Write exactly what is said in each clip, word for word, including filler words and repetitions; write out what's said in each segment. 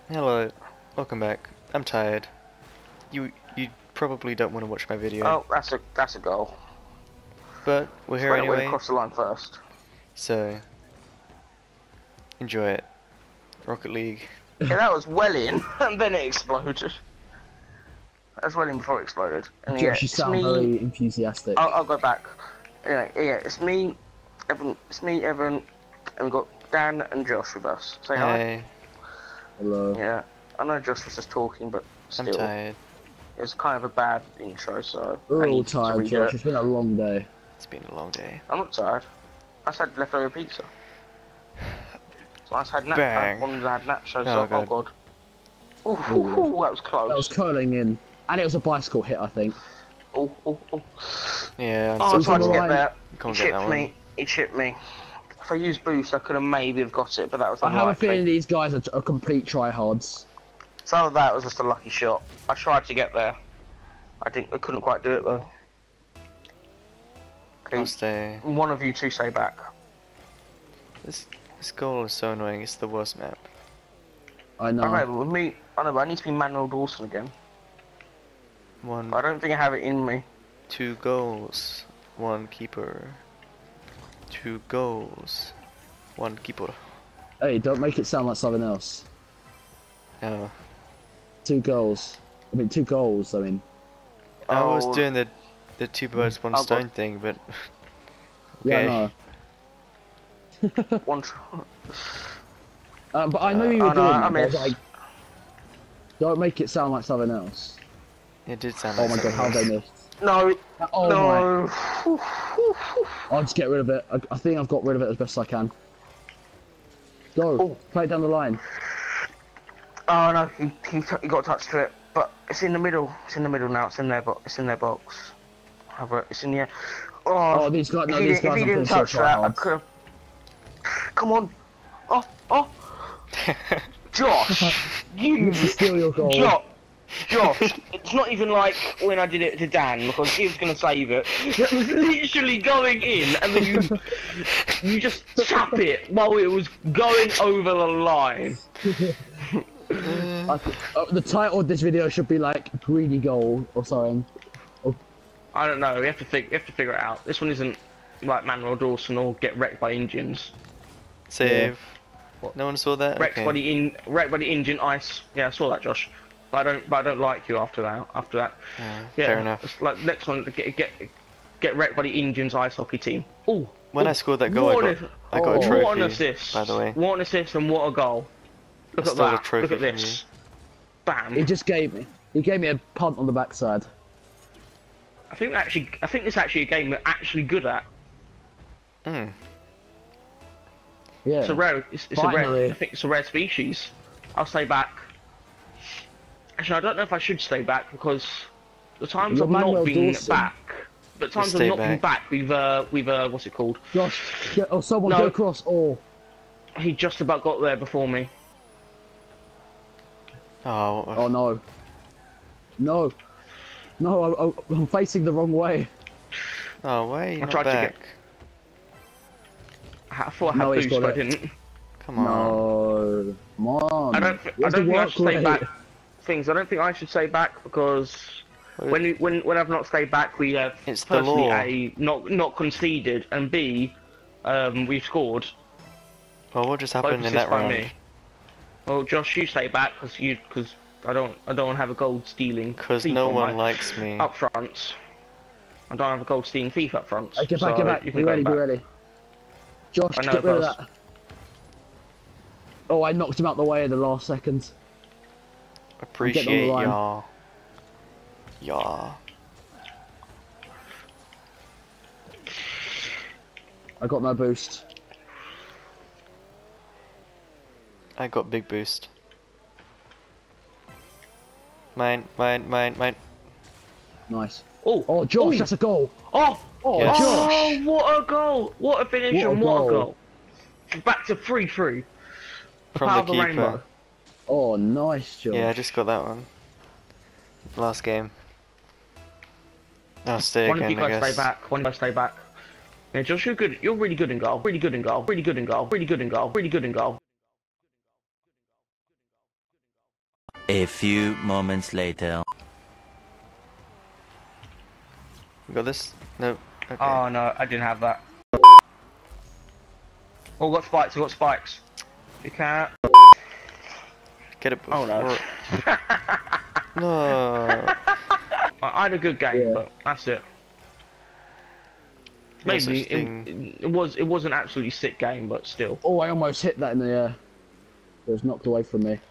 Hello, welcome back. I'm tired. You you probably don't want to watch my video, Oh, that's a that's a goal. but we're here Went, went anyway, across the line first. so enjoy it. Rocket League. Yeah, that was well in, and then it exploded. That was well in before it exploded. And Josh, yeah, you it's sound me. very enthusiastic. I'll, I'll go back. Anyway, yeah, it's me, Evan. It's me, Evan, and we've got Dan and Josh with us. Say hi. Hey, Hello. Yeah, I know Josh was just talking, but I'm still, tired. it was kind of a bad intro, so We're I all need to tired, redo Josh. it. It's been a long day. It's been a long day. I'm not tired. I just had leftover pizza. So I just had nachos. Bang. One had nachos. Oh, so, oh God. god. Ooh, ooh, ooh, that was close. That was curling in. And it was a bicycle hit, I think. Oh, oh, oh. Yeah, I'm Oh, I so it's tried on to the get line. there. You can't He get that chipped one. me. He chipped me. If I used boost, I could have maybe have got it, but that was I have a unlikely. feeling these guys are, are complete tryhards. Some of that was just a lucky shot. I tried to get there. I think I couldn't quite do it though. I'll Okay, stay. one of you two stay back. This this goal is so annoying. It's the worst map. I know. Alright, well, with me, I know, but I need to be Manuel Dawson again. One, I don't think I have it in me. two goals, one keeper. Two goals, one keeper. Hey, don't make it sound like something else. Oh, Two goals. I mean, two goals, I mean. I was Oh. doing the the two birds one Oh, stone God. thing, but Yeah, okay. I know. One. Tr Um, but I know Uh, you were oh, no, doing I that, but I was missed. like, don't make it sound like something else. It did sound Oh like my god, something how else. they missed. no, Oh my. no. I'll just get rid of it. I, I think I've got rid of it as best I can. Go. Oh. Play it down the line. Oh no, he, he, t he got touched to it, but it's in the middle. It's in the middle now. It's in their box. It's in their box. Have it. It's in the air. Oh, Oh, these guys- no, if he these didn't, if guys he are didn't pretty touch sure that, I tryhards. could have. Come on. Oh, oh, Josh, you, You need to steal your goal. Josh, Josh. It's not even like when I did it to Dan because he was gonna save it. It was literally going in, and then you, you just tap it while it was going over the line. I th uh, the title of this video should be like greedy goal or something. I don't know. We have to think. We have to figure it out. This one isn't like Manuel Dawson or get wrecked by engines. Save. What? No one saw that. Wrecked Okay. by the in. Wrecked by the engine ice. Yeah, I saw that, Josh. But I don't. But I don't like you after that. After that. Yeah, Yeah. fair enough. It's like next one. Get get get wrecked by the engines ice hockey team. Oh. When I scored that goal, I what got, an- I got a oh, trophy. What an assist! By the way, What an assist and what a goal! Look I at stole a that! trophy Look at from this! Bam! He just gave me. He gave me a punt on the backside. I think actually. I think this is actually a game we're actually good at. mm. It's Yeah. a rare. It's, it's a rare. Finally. I think it's a rare species. I'll stay back. Actually, I don't know if I should stay back because the times You're I've not Manuel been Dawson. back, the times I've stay not been back. back, we've uh, we've uh, what's it called? Josh, get, oh someone No. go across. Oh, He just about got there before me. Oh, oh no. No. No, I, I, I'm facing the wrong way. oh, why are you I not tried to back? get- I thought I No, had he's boost, got but I it. didn't. Come on. No. Come on. I don't. th- I Where's don't the think I work should stay rate? back. Things. I don't think I should stay back because What when we, when when I've not stayed back, we have It's the firstly law. a not not conceded, and b um, we've scored. Well, what just Both happened in assists that by round? me. Well, Josh, you stay back because you because I don't I don't have a gold stealing. Because thief no on one my- likes me. up front. I don't have a gold stealing thief up front. Hey, get so back, get back. You Be can go ready, back. be ready. Josh, I know get rid of those. that. Oh, I knocked him out the way in the last second. Appreciate line. y'all. Y'all. I got no boost. I got big boost. Mine, mine, mine, mine. Nice. Oh, Oh, Josh, Ooh. that's a goal. oh, oh, Yes. oh, what a goal! What a finish What a and what a goal. goal! Back to three three. The From power the of the keeper. rainbow. Oh, nice, Josh. Yeah, I just got that one. Last game. I'll stay One of you again, I guys guess. stay back. One of you guys stay back. Yeah, Josh, you're good. You're really good in goal. Really good in goal. Really good in goal. Really good in goal. Really good in goal. Really good in goal. A few moments later. You got this? No. Okay. Oh no, I didn't have that. Oh, got spikes, I got spikes. You can't. Get it before. Oh no. No. I I had a good game, Yeah. but that's it. No Maybe such it, thing. it was it was an absolutely sick game, but still. Oh, I almost hit that in the air. It was knocked away from me.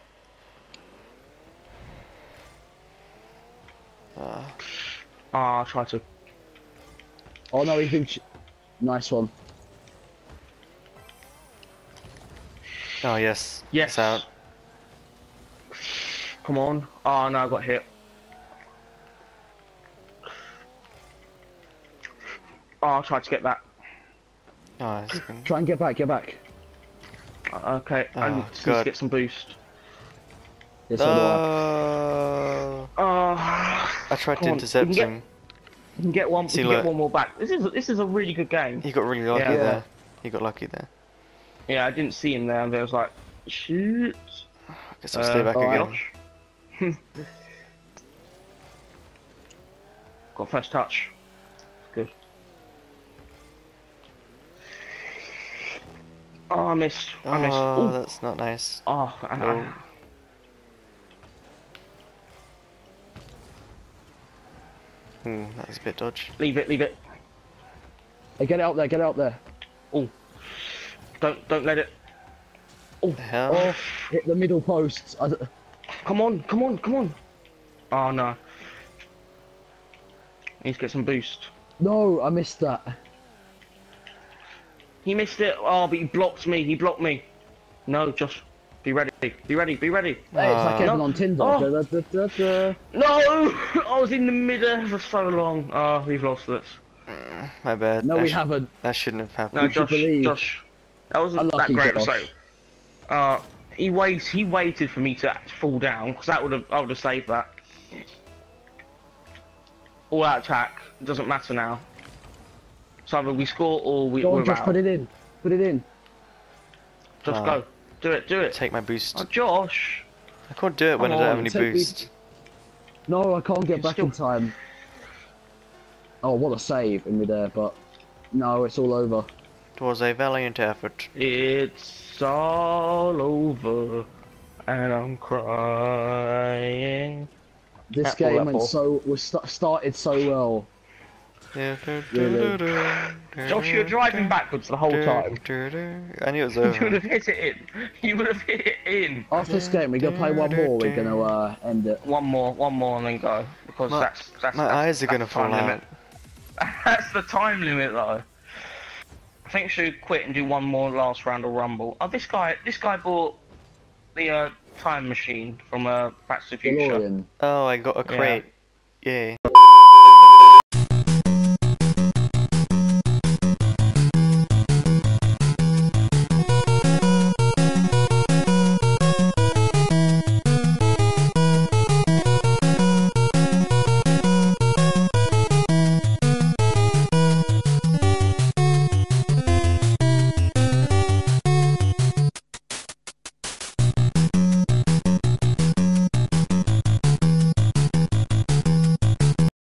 Ah. Ah, I tried to. Oh no, he's been. Ch nice one. Oh yes. Yes. It's out. Come on. Oh no, I got hit. Oh, I tried to get that. Oh, it's been... Try and get back, get back. Uh, Okay, I Oh, need to God. get some boost. Yes, so do I. Oh. Oh, I tried come to on, intercept we can him. Get, we can get one. We See, can look. get one more back. This is this is a really good game. He got really lucky Yeah. there. He got lucky there. Yeah, I didn't see him there, and I was like, shoot. I guess I'll stay Uh, back oh, again. Josh. Got first touch. Good. Oh, I missed. I missed. Oh, Ooh. that's not nice. Oh, I, No. I, Hmm, that was a bit dodge. leave it, leave it. Hey, get it out there, get it out there. Oh, don't don't let it. The hell? Oh, hit the middle post. I d Come on, come on, come on. Oh no. Needs to get some boost. no, I missed that. He missed it. Oh, but he blocked me. He blocked me. No, Josh. Be ready. Be ready. Be ready. Hey, it's like Ah. Evan on Tinder. Oh. Da, da, da, da, da. No! I was in the middle for so long. Oh, we've lost this. My bad. No, that we sh- haven't. That shouldn't have happened. No, You should Josh. believe. Josh. That wasn't that Unlucky, great. Josh. So, uh, he wait. He waited for me to fall down because that would have. I would have saved that. All out attack. It doesn't matter now. So either we score or we, Go we're on, Josh, out. put it in. Put it in. Just Ah. go. Do it. Do it. Take my boost. Oh, Josh. I can't do it when I Come don't have on, any take me- boost. No, I can't get You back still- in time. Oh, what a save in midair, but no, it's all over. It was a valiant effort. It's all over, and I'm crying. This At full game went level. so was st started so well. Really? Josh, you're driving backwards the whole time. I knew it was You would over. have hit it in. You would have hit it in. After this game, we're gonna play one more. We're gonna uh, end it. One more, one more, and then go. Because My- that's that's. My that's, eyes are that's gonna the time fall limit. out. That's the time limit, though. I think we should quit and do one more last round of Rumble. Oh, this guy, this guy bought the uh, time machine from uh, Back to the Future. DeLorean. Oh, I got a Yeah. crate. Yay.